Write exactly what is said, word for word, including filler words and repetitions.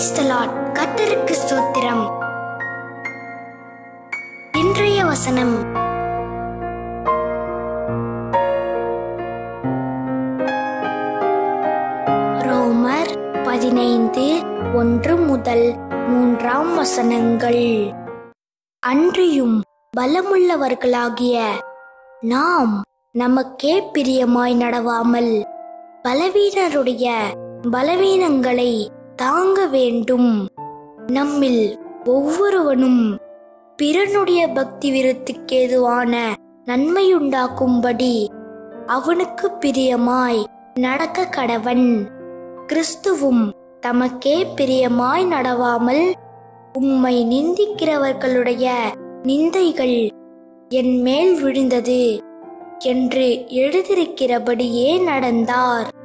Praise the Lord. கர்த்தருக்கு ஸ்தோத்திரம். இன்றைய வசனம் ரோமர் பதினைந்து ஒன்று முதல் மூன்றாம் வசனங்கள். அன்றியும் பலமுள்ளவர்களாகிய நாம் நமக்கே பிரியமாய் நடவாமல் பலவீனருடைய பலவீனங்களை தாங்க வேண்டும். நம்மில் ஒவ்வொருவனும் பிறனுடைய பக்தி விருத்திக்கேதுவான நன்மையுண்டாக்கும்படி அவனுக்கு பிரியமாய் நடக்க கடவன். கிறிஸ்துவும் தமக்கே பிரியமாய் நடவாமல் உம்மை நிந்திக்கிறவர்களுடைய நிந்தைகள் என் மேல் விழுந்தது என்று எழுதியிருக்கிறபடியே நடந்தார்.